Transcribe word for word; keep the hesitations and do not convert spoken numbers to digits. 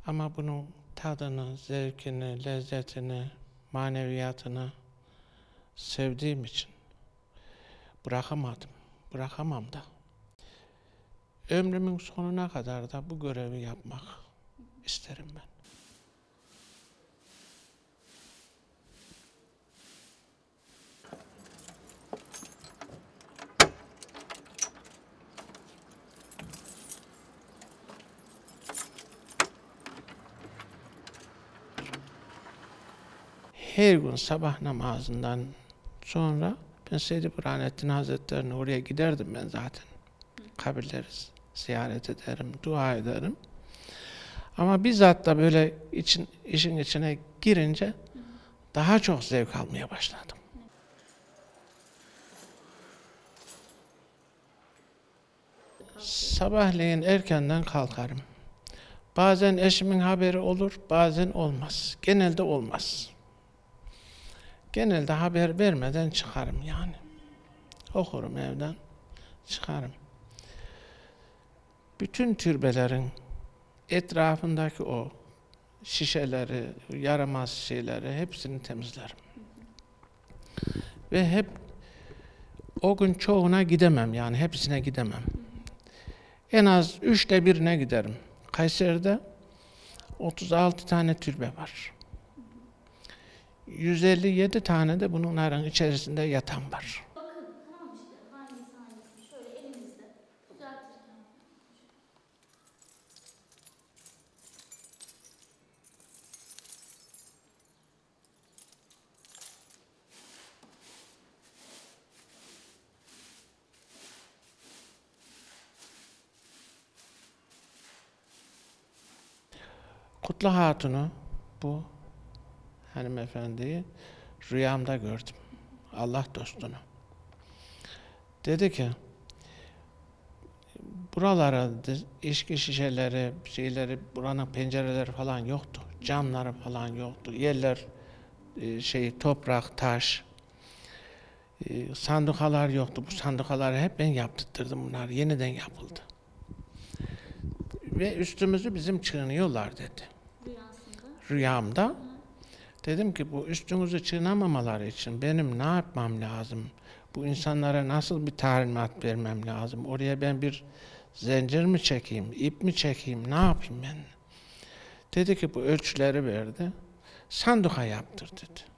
Ama bunun tadını, zevkini, lezzetini, maneviyatını sevdiğim için bırakamadım. Bırakamam da. Ömrümün sonuna kadar da bu görevi yapmak isterim ben. Her gün sabah namazından sonra ben Seyyid-i Burhanettin Hazretleri'ne oraya giderdim ben zaten. Kabirleri ziyaret ederim, dua ederim. Ama bizzat da böyle için, işin içine girince daha çok zevk almaya başladım. Sabahleyin erkenden kalkarım. Bazen eşimin haberi olur, bazen olmaz. Genelde olmaz. Genelde haber vermeden çıkarım yani. Okurum evden, çıkarım. Bütün türbelerin etrafındaki o şişeleri, yaramaz şeyleri hepsini temizlerim. Ve hep o gün çoğuna gidemem yani hepsine gidemem. En az üçte birine giderim. Kayseri'de otuz altı tane türbe var. yüz elli yedi tane de bunların içerisinde yatan var. Bakın tamam işte hangisi hangisi şöyle elimizde düzeltirken. Kutlu Hatun'u, bu hanımefendiyi rüyamda gördüm. Allah dostunu. Dedi ki, buralara içki şişeleri, şeyleri, buranın pencereleri falan yoktu. Camları falan yoktu. Yerler şey toprak, taş. Sandukalar yoktu. Bu sandukaları hep ben yaptırdım. Bunlar yeniden yapıldı. Ve üstümüzü bizim çiğniyorlar dedi. Rüyasında. Rüyamda. Hı. Dedim ki bu üstümüzü çiğnemememaları için benim ne yapmam lazım? Bu insanlara nasıl bir talimat vermem lazım? Oraya ben bir zincir mi çekeyim, ip mi çekeyim, ne yapayım ben? Dedi ki bu ölçüleri verdi. Sanduka yaptır dedi.